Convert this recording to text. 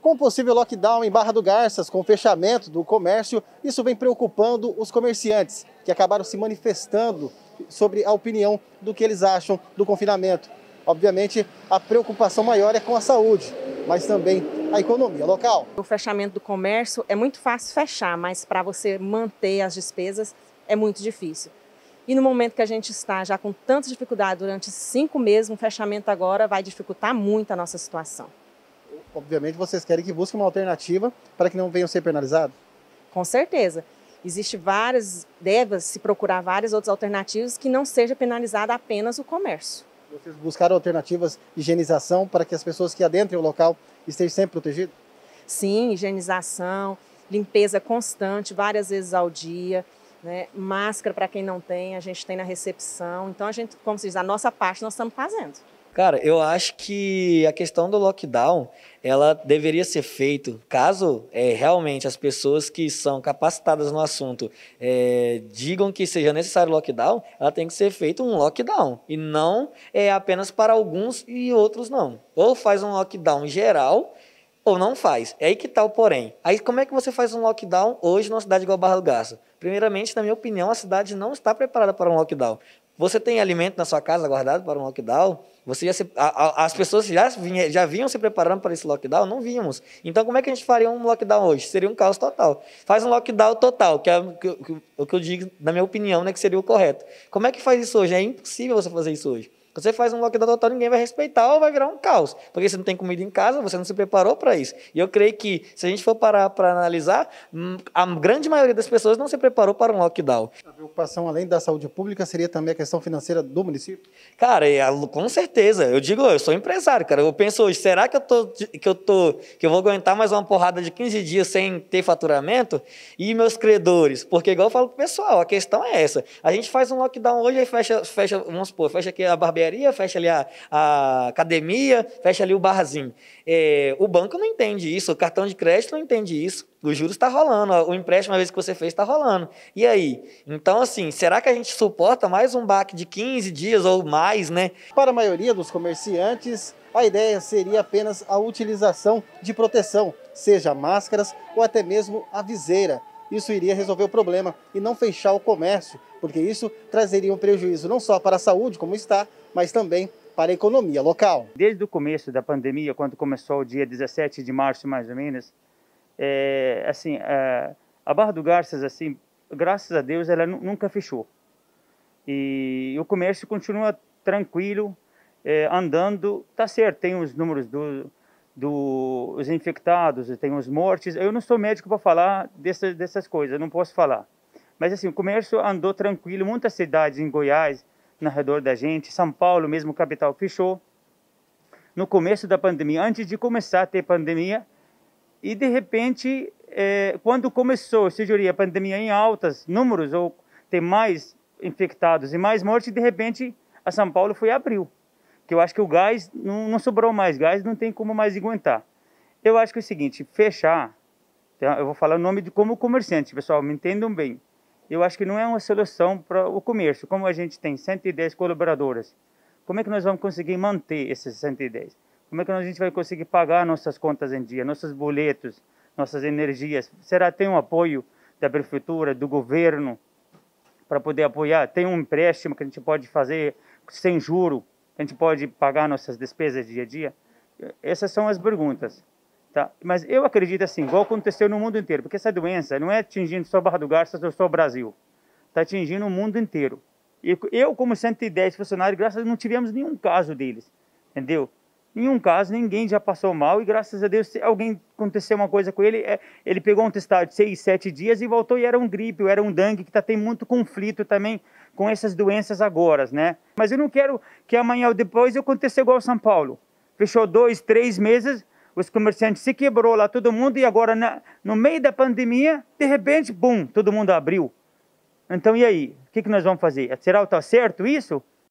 Com o possível lockdown em Barra do Garças, com o fechamento do comércio, isso vem preocupando os comerciantes, que acabaram se manifestando sobre a opinião do que eles acham do confinamento. Obviamente, a preocupação maior é com a saúde, mas também a economia local. O fechamento do comércio é muito fácil fechar, mas para você manter as despesas é muito difícil. E no momento que a gente está já com tanta dificuldade durante 5 meses, um fechamento agora vai dificultar muito a nossa situação. Obviamente, vocês querem que busque uma alternativa para que não venham ser penalizados? Com certeza. Deve-se procurar várias outras alternativas que não seja penalizada apenas o comércio. Vocês buscaram alternativas de higienização para que as pessoas que adentrem o local estejam sempre protegidas? Sim, higienização, limpeza constante, várias vezes ao dia, né? Máscara para quem não tem, a gente tem na recepção. Então, como se diz, a nossa parte nós estamos fazendo. Cara, eu acho que a questão do lockdown, ela deveria ser feita, caso realmente as pessoas que são capacitadas no assunto digam que seja necessário lockdown, ela tem que ser feito um lockdown, e não apenas para alguns e outros não. Ou faz um lockdown geral, ou não faz. É aí que está o porém. Aí como é que você faz um lockdown hoje numa cidade igual Barra do Garças? Primeiramente, na minha opinião, a cidade não está preparada para um lockdown. Você tem alimento na sua casa guardado para um lockdown? As pessoas já vinham se preparando para esse lockdown? Não vínhamos. Então, como é que a gente faria um lockdown hoje? Seria um caos total. Faz um lockdown total, que é o que eu digo, na minha opinião, né, que seria o correto. Como é que faz isso hoje? É impossível você fazer isso hoje. Você faz um lockdown total, ninguém vai respeitar ou vai virar um caos. Porque você não tem comida em casa, você não se preparou para isso. E eu creio que, se a gente for parar para analisar, a grande maioria das pessoas não se preparou para um lockdown. A preocupação, além da saúde pública, seria também a questão financeira do município? Cara, com certeza. Eu sou empresário, cara. Eu penso hoje, será que eu vou aguentar mais uma porrada de 15 dias sem ter faturamento? E meus credores? Porque, igual eu falo pro pessoal, a questão é essa. A gente faz um lockdown hoje e fecha, vamos supor, fecha aqui a barbearia, fecha ali a academia, fecha ali o barzinho. O banco não entende isso, o cartão de crédito não entende isso. Os juros está rolando, o empréstimo, uma vez que você fez, está rolando. E aí? Então, assim, será que a gente suporta mais um baque de 15 dias ou mais, né? Para a maioria dos comerciantes, a ideia seria apenas a utilização de proteção, seja máscaras ou até mesmo a viseira. Isso iria resolver o problema e não fechar o comércio, porque isso trazeria um prejuízo não só para a saúde, como está, mas também para a economia local. Desde o começo da pandemia, quando começou o dia 17 de março, mais ou menos, a Barra do Garças, assim, graças a Deus, ela nunca fechou. E o comércio continua tranquilo, andando. Tá certo, tem os números dos infectados, tem os mortes. Eu não sou médico para falar dessas coisas, eu não posso falar. Mas assim, o comércio andou tranquilo, muitas cidades em Goiás, ao redor da gente, São Paulo, mesmo capital, fechou. No começo da pandemia, antes de começar a ter pandemia, e de repente, quando começou, a pandemia em altos números, ou ter mais infectados e mais mortes, de repente a São Paulo foi abril. Que eu acho que o gás, não sobrou mais gás, não tem como mais aguentar. Eu acho que é o seguinte, fechar, eu vou falar o nome como comerciante, pessoal, me entendam bem. Eu acho que não é uma solução para o comércio. Como a gente tem 110 colaboradoras, como é que nós vamos conseguir manter esses 110? Como é que a gente vai conseguir pagar nossas contas em dia, nossos boletos, nossas energias? Será que tem um apoio da prefeitura, do governo, para poder apoiar? Tem um empréstimo que a gente pode fazer sem juro, que a gente pode pagar nossas despesas dia a dia? Essas são as perguntas. Tá? Mas eu acredito assim, igual aconteceu no mundo inteiro, porque essa doença não é atingindo só Barra do Garças ou só o Brasil, está atingindo o mundo inteiro. E eu, como 110 funcionários, graças a Deus, não tivemos nenhum caso deles, entendeu? Nenhum caso, ninguém já passou mal, e graças a Deus, se alguém aconteceu uma coisa com ele, ele pegou um testado de 6, 7 dias e voltou, e era um gripe, ou era um dengue, que tem muito conflito também com essas doenças agora, né? Mas eu não quero que amanhã ou depois aconteça igual São Paulo. Fechou 2, 3 meses, os comerciantes se quebrou lá, todo mundo, e agora, no meio da pandemia, de repente, bum, todo mundo abriu. Então, e aí? O que nós vamos fazer? Será que está certo isso?